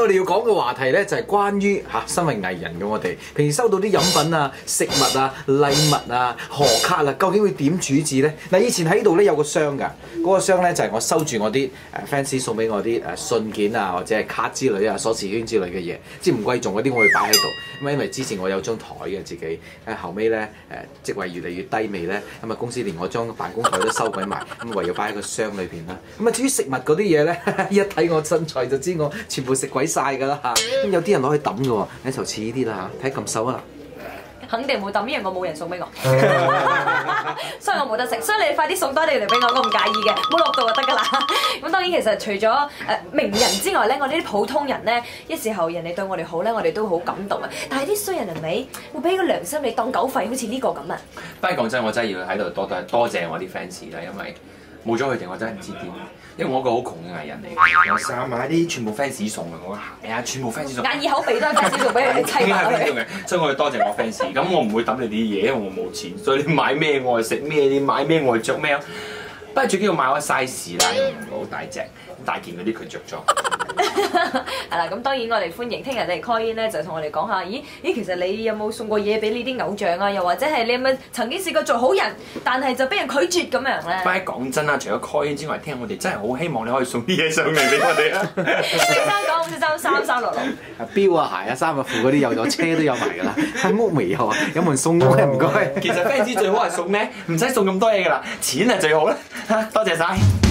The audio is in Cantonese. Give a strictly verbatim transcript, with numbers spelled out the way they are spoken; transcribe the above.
我哋要講嘅話題咧就係關於嚇身為藝人嘅我哋，平時收到啲飲品啊、食物啊、禮物啊、賀卡啊，究竟會點處置咧？嗱，以前喺度咧有個箱㗎，嗰個箱咧就係我收住我啲誒 fans 送俾我啲誒信件啊，或者係卡之類啊、鎖匙圈之類嘅嘢，即係唔貴重嗰啲我會擺喺度。咁啊，因為之前我有張台嘅自己，誒後尾咧誒職位越嚟越低微咧，咁啊公司連我張辦公台都收鬼埋，咁唯有擺喺個箱裏邊啦。咁啊至於食物嗰啲嘢咧，一睇我身材就知我全部食鬼晒㗎啦嚇。咁有啲人攞去抌㗎喎，你就似呢啲啦嚇，睇咁瘦啊！ 肯定冇抌，因為我冇人送俾我，所以我冇得食。所以你快啲送多啲嚟俾我，我唔介意嘅，冇落到就得㗎啦。咁當然其實除咗誒名人之外咧，我哋啲普通人咧，一時候人哋對我哋好咧，我哋都好感動啊。但係啲衰人係咪會俾個良心你當狗肺，好似呢個咁啊？ 不過講真，我真係要喺度多多多謝我啲 fans 啦，因為冇咗佢哋，我真係唔知點。因為我一個好窮嘅藝人嚟，我衫買啲全部 fans 送嘅，我係啊，全部 fans 送。 眼耳口鼻都係 fans 送俾你砌埋落去。 所以我要多謝我 fans。咁我唔會抌你哋啲嘢，因為我冇錢，所以你買咩我係食咩，你買咩我係着咩。不過最緊要買我 size 啦，唔好大隻，大件嗰啲佢着咗。 係啦，咁當然我哋歡迎聽日你 call in 咧，就同我哋講下，咦咦，其實你有冇送過嘢俾呢啲偶像啊？又或者係你有冇曾經試過做好人，但係就俾人拒絕咁樣咧？ 不過講真啦，除咗 call in 之外，聽我哋真係好希望你可以送啲嘢上嚟俾我哋啊！ 先生講，先生三三六六。 啊錶啊、鞋啊、衫啊、褲嗰啲有咗，車都有埋㗎啦。喺屋未有啊？有冇人送屋嘅唔該？ 其實 fans 最好係送咩？唔使送咁多嘢㗎啦，錢係最好啦。多謝晒。